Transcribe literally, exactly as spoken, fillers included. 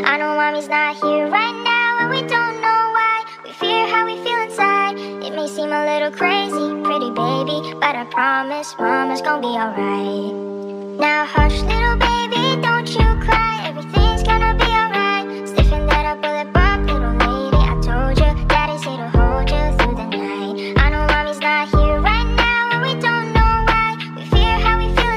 I know mommy's not here right now, and we don't know why. We fear how we feel inside. It may seem a little crazy, pretty baby, but I promise mama's gonna be alright. Now hush, little baby.